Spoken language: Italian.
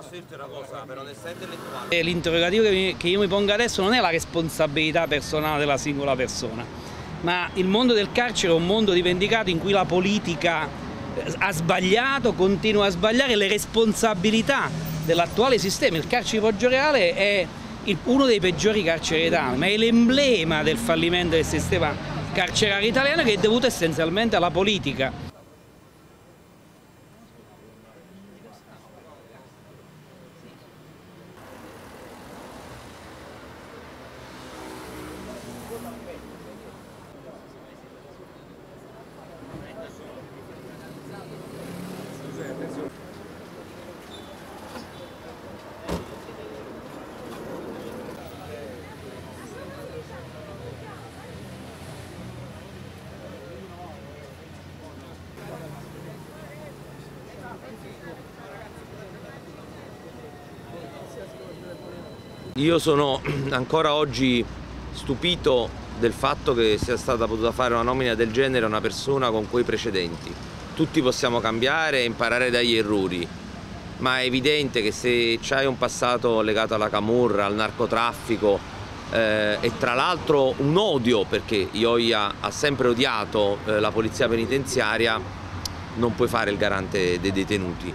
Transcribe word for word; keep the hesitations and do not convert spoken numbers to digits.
posso dirti una cosa, per onestà intellettuale. L'interrogativo che io mi pongo adesso non è la responsabilità personale della singola persona, ma il mondo del carcere è un mondo dimenticato in cui la politica ha sbagliato, continua a sbagliare. Le responsabilità dell'attuale sistema. Il carcere di Poggioreale è uno dei peggiori carceri d'Italia, ma è l'emblema del fallimento del sistema carcerario italiano, che è dovuto essenzialmente alla politica. Io sono ancora oggi stupito del fatto che sia stata potuta fare una nomina del genere a una persona con quei precedenti. Tutti possiamo cambiare e imparare dagli errori, ma è evidente che se c'hai un passato legato alla camorra, al narcotraffico eh, e tra l'altro un odio, perché Ioia ha sempre odiato eh, la polizia penitenziaria, non puoi fare il garante dei detenuti.